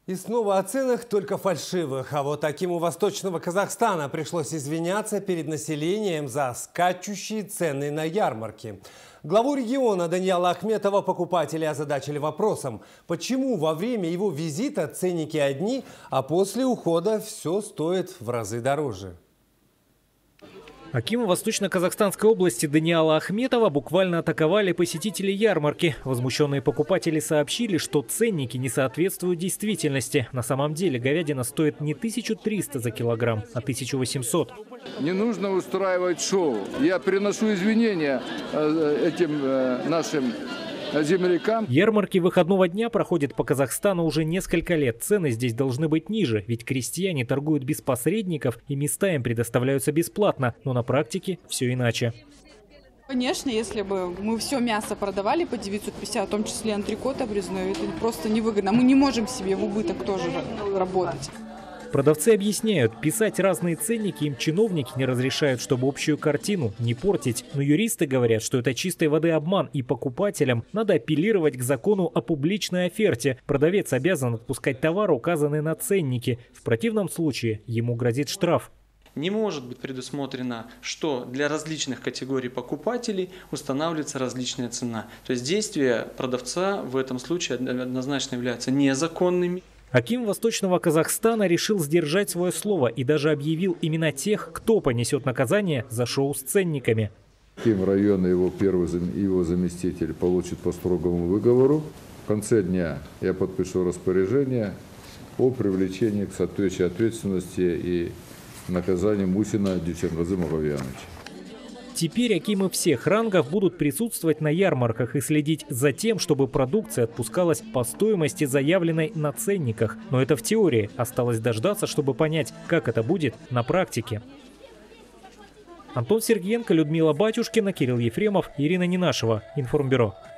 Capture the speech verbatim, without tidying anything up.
И снова о ценах, только фальшивых. А вот Акиму Восточного Казахстана пришлось извиняться перед населением за скачущие цены на ярмарке. Главу региона Даниила Ахметова покупатели озадачили вопросом, почему во время его визита ценники одни, а после ухода все стоит в разы дороже. Акима Восточно-Казахстанской области Даниила Ахметова буквально атаковали посетители ярмарки. Возмущенные покупатели сообщили, что ценники не соответствуют действительности. На самом деле говядина стоит не тысячу триста за килограмм, а тысячу восемьсот. Не нужно устраивать шоу. Я приношу извинения этим нашим землякам. Ярмарки выходного дня проходят по Казахстану уже несколько лет. Цены здесь должны быть ниже, ведь крестьяне торгуют без посредников и места им предоставляются бесплатно. Но на практике все иначе. Конечно, если бы мы все мясо продавали по девятьсот пятьдесят, в том числе антрикот обрезной, это просто невыгодно. Мы не можем себе в убыток тоже работать. Продавцы объясняют, писать разные ценники им чиновники не разрешают, чтобы общую картину не портить. Но юристы говорят, что это чистой воды обман, и покупателям надо апеллировать к закону о публичной оферте. Продавец обязан отпускать товар, указанный на ценнике. В противном случае ему грозит штраф. Не может быть предусмотрено, что для различных категорий покупателей устанавливается различная цена. То есть действия продавца в этом случае однозначно являются незаконными. Аким Восточного Казахстана решил сдержать свое слово и даже объявил имена тех, кто понесет наказание за шоу с ценниками. Аким района и его первый его заместитель получит по строгому выговору. В конце дня я подпишу распоряжение о привлечении к соответствующей ответственности и наказанию Мусина Дюсенғазы Мағауияновича. Теперь акимы всех рангов будут присутствовать на ярмарках и следить за тем, чтобы продукция отпускалась по стоимости, заявленной на ценниках. Но это в теории. Осталось дождаться, чтобы понять, как это будет на практике. Антон Сергеенко, Людмила Батюшкина, Кирилл Ефремов, Ирина Ненашева. Информбюро.